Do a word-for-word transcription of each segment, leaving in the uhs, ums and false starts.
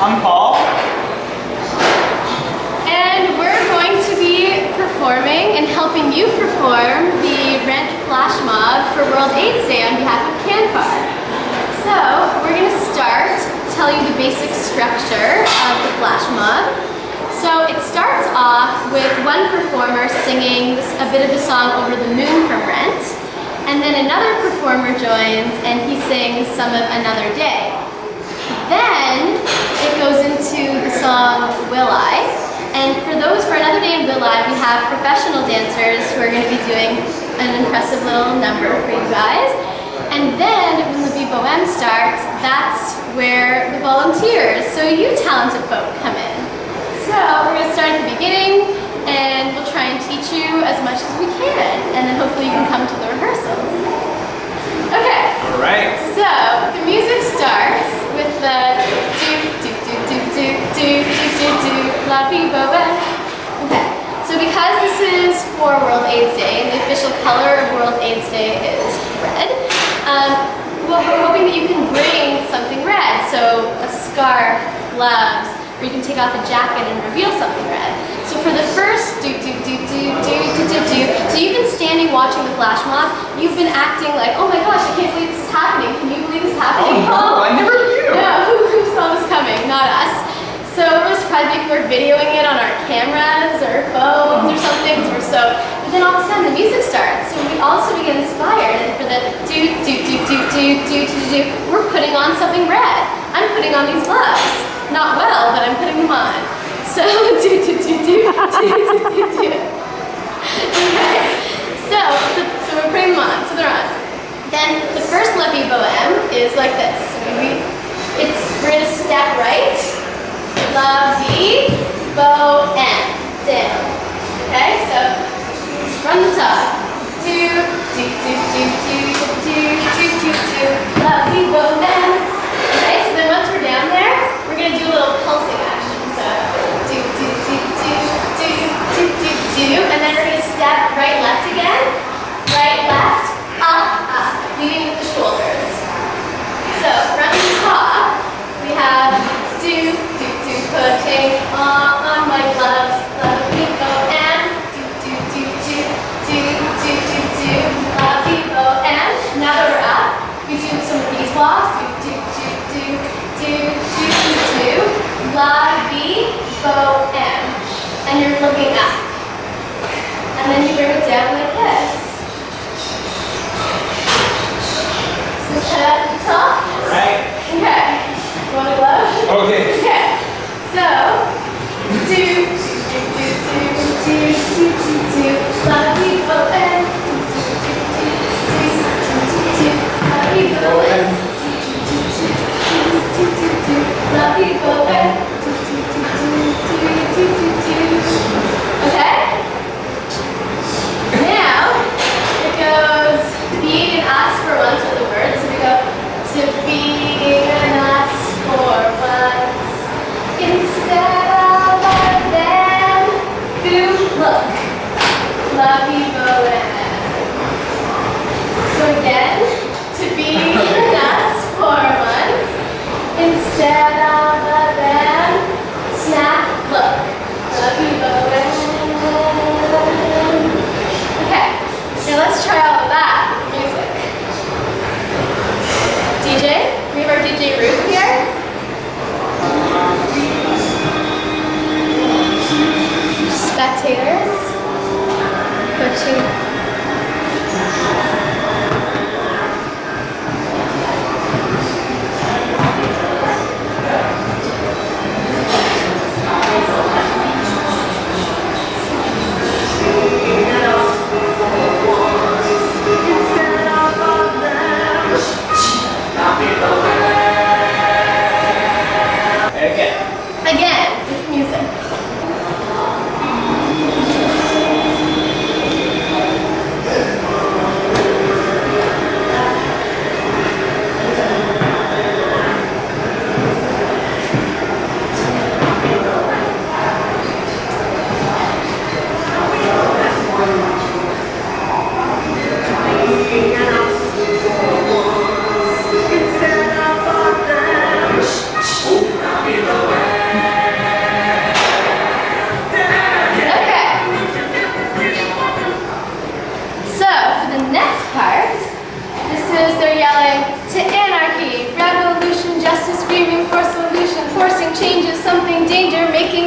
I'm Paul. And we're going to be performing and helping you perform the Rent Flash Mob for World AIDS Day on behalf of CanFar. So we're going to start, tell you the basic structure of the flash mob. So it starts off with one performer singing a bit of the song Over the Moon from Rent, and then another performer joins and he sings some of Another Day. Then it goes into the song Will I, and for those, for Another Day and Will I, we have professional dancers who are going to be doing an impressive little number for you guys. And then when the Vie Boheme starts, that's where the volunteers, so you talented folk, come in. So we're going to start at the beginning, and we'll try and teach you as much as we can, and then hopefully you can come to the rehearsals. Okay. All right. So the music starts with the do do do do do do do do do la vie boheme. Okay. So because this is for World AIDS Day, and the official color of World AIDS Day is red, um, well, we're hoping that you can bring something red. So a scarf, gloves, or you can take off a jacket and reveal something red. So for the first do do do do do do do do, so you've been standing watching the flash mob, you've been acting like, oh my gosh, I can't believe this is happening. Can you believe this is happening? Oh no, I never knew. No, who, who saw this coming? Not us. So we're surprised people are videoing it on our cameras or phones or something, because we're so, but then all of a sudden the music starts, so we also get inspired, and for the do do do do do do do do, we're putting on something red. I'm putting on these gloves. Not well, but I'm putting them on. So, do, do, do, do, do, do, do, do. Okay. So, so we're putting them on. So they're on. Then the first La Vie Boheme is like this. So we, it's, we're going to step right. La Vie Boheme. Down. Okay, so from the top. Do, do, do, do, do, do, do, do, do. La Vie Boheme. Okay, so then once we're down there, we're going to do a little pulsing action. So, do, do, do, do, do, do, do, do. And then we're going to step right, left again. Right, left, up, up. Leading with the shoulders. So, from the top, we have do, do, do, putting on, on my gloves. La Vie Boheme. Do, do, do, do, do, do, do, do. La Vie Boheme. Now that we're up, we do some of these walks. Do, do, do, do, do, do, do. La Vie Boheme. And you're looking up. And then you bring it down like this. So set up at the top. All right. Okay. You want a glove? Okay. Okay. So, do, do, do, do, do, do, do, do, do. La Vie Boheme. Do, do, do, do, do, do, do, do. La Vie Boheme. Do, do, do, do, do, do, do. La Vie Boheme. Do, do, do, do, do, do, do. Okay? Now, it goes being and us for once with the words. So we go to being and us for once. Instead of a then, who look. La Vie Boheme. So again, to be and us for once. Instead of a then, snap, look. La Vie Boheme. Okay, now let's try all of that music. D J, we have our D J Ruth here. Spectators, coaching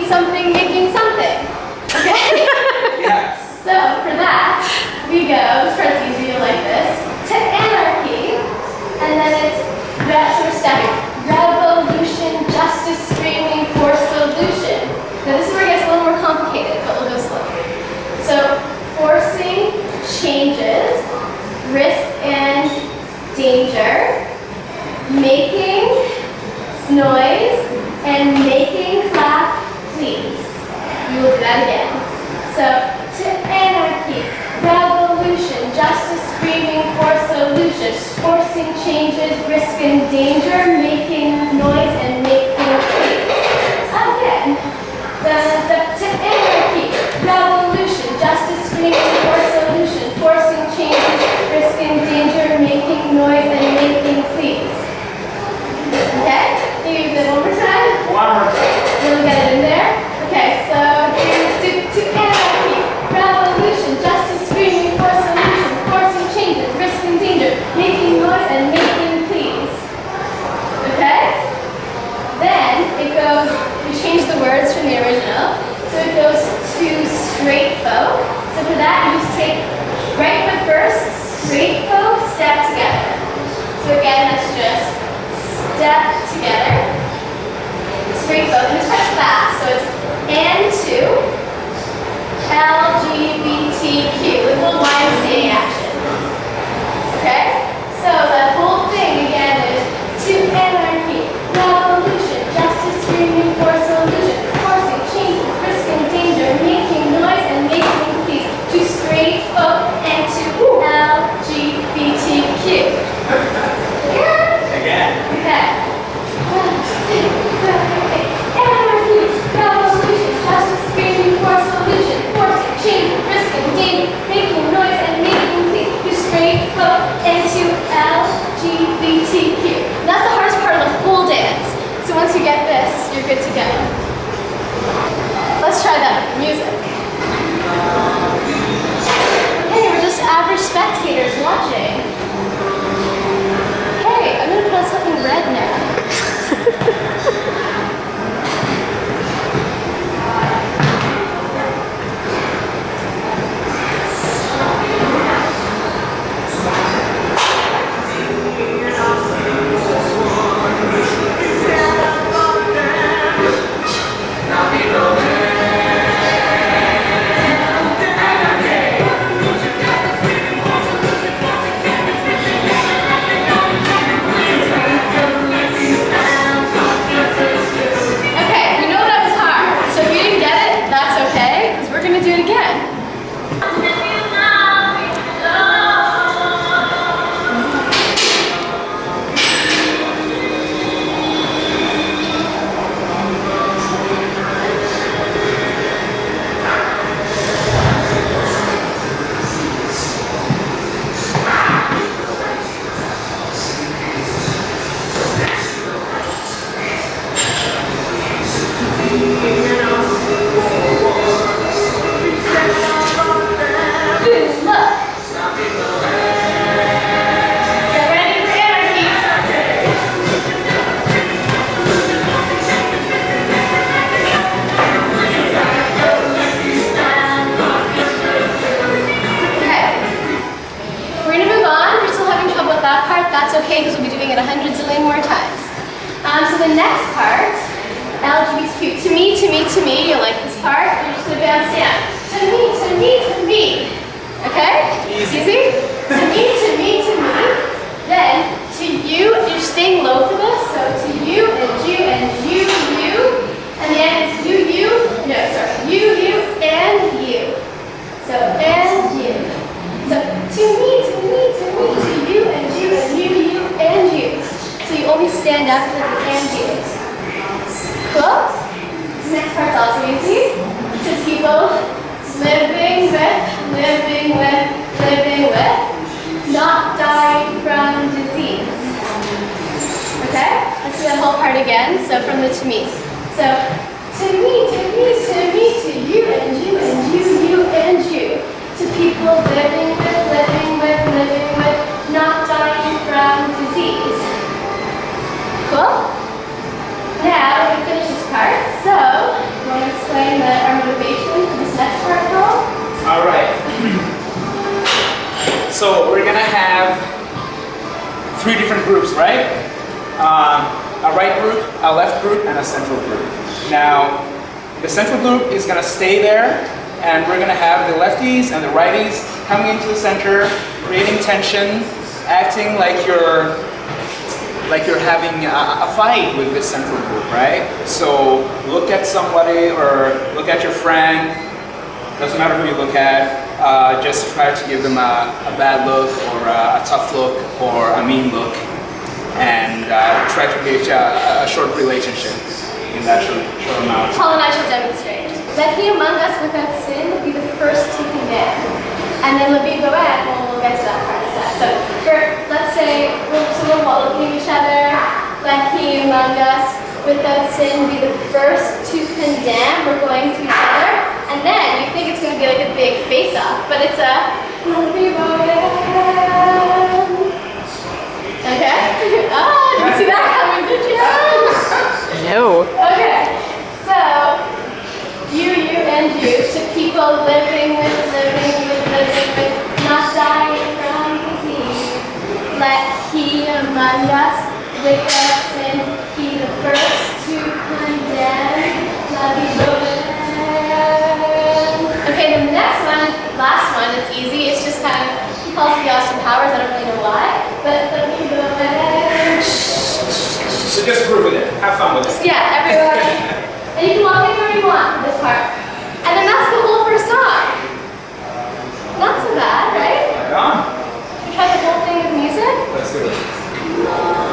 something, making something. Okay? Yes. So for that, we go, this part's easier like this, to anarchy, and then it's that sort of stepping. Revolution, justice, screaming for solution. Now this is where it gets a little more complicated, but we'll go slow. So forcing changes, risk and danger, making noise, and making clap, please. We will do that again. So, to anarchy, revolution, justice, screaming for solution, forcing changes, risk and danger, making noise, and making please. Again. The, the, to anarchy, revolution, justice, screaming for solution, forcing changes, risk and danger, making noise, and making please. Okay? Do you do it one more time? One more time. Really get it in there? Okay, so to, to anarchy, revolution, justice, screaming for solution, forcing changes, risk and danger, making noise, and making please. Okay? Then it goes, we change the words from the original. So it goes to straight folk. So for that, you just take right foot first, straight folk, step together. So again, that's just step together, straight folk, and this part's fast, so it's and two, L G B T Q, with a little Y M C A action. Okay? So the whole thing again is to anarchy, revolution, justice, screaming for solution, forcing changes, risk and danger, making noise and making please, to straight folk and to L G B T Q. Again. Okay. Anarchy, revolution, justice, screaming for solution, forcing change, risk and danger, making noise and making please, to straight folk and to L G B T Q. And that's the hardest part of the whole dance. So once you get this, you're good to go. Let's try that with music. Hey, we're just average spectators watching. Hey, I'm gonna put on something red now. That's okay because we'll be doing it a hundred zillion more times. Um, so the next part, L G B T Q, to me, to me, to me, you'll like this part, you're just going to bounce down. To me, to me, to me. Okay? Easy. Easy? To me, to me, to me. Then, to you, you're staying low for this, so to you, and you, and you, you. And the end is you, you, no, sorry, you, you, and you. So, and you. So, to me, to me, to me, to you, and you, and you, you, and you. So you only stand up for the and you. Cool? Next part's also easy. To people living with, living with, living with, not dying from disease. Okay? Let's do that whole part again. So from the to me. So, to me, to me, to me, to you, and you, and you, you, and you. To people living with, living with, living with, not dying from disease. Cool? Now, we finish this part, so, we're going to have three different groups, right? Um, a right group, a left group, and a central group. Now, the central group is going to stay there, and we're going to have the lefties and the righties coming into the center, creating tension, acting like you're like you're having a, a fight with this central group, right? So look at somebody or look at your friend, doesn't matter who you look at, uh, just try to give them a, a bad look or a, a tough look or a mean look, and uh, try to gauge a, a short relationship in that short, short amount. Paul and I shall demonstrate. Let he among us without sin be the first to condemn. And then Levi Boet, well, we'll get to that part in a sec. So, for, let's say, we're, so we're all looking at each other. Let he among us without sin be the first to condemn. We're going to each other. And then you think it's going to be like a big face-off, but it's a Levi Boet. Okay? Oh, didn't see that coming, did you? No. Okay, so you, you, and you. So people living with, living with, living with, not dying from disease. Let he among us without sin be the first to condemn. Okay, the next one, last one, it's easy. It's just kind of, he calls it the Austin Powers. I don't really know why, but let me go ahead. So just groove with it. Have fun with it. Yeah, everyone. And you can walk anywhere you want for this part. And then that's the whole first song. Not so bad, right? Right on. Should we try the whole thing with music? Let's do it.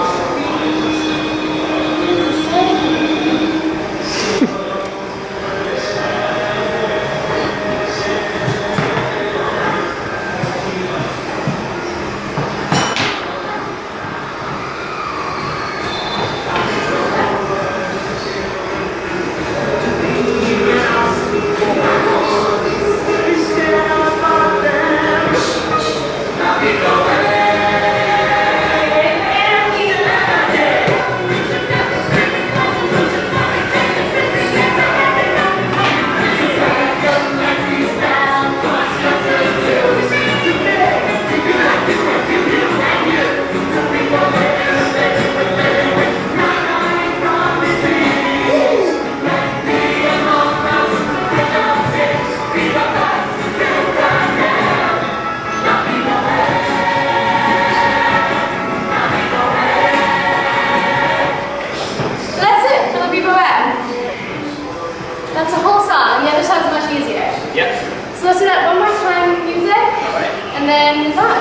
That's a whole song. The other song's much easier. Yep. So let's do that one more time with music, All right. and then move on.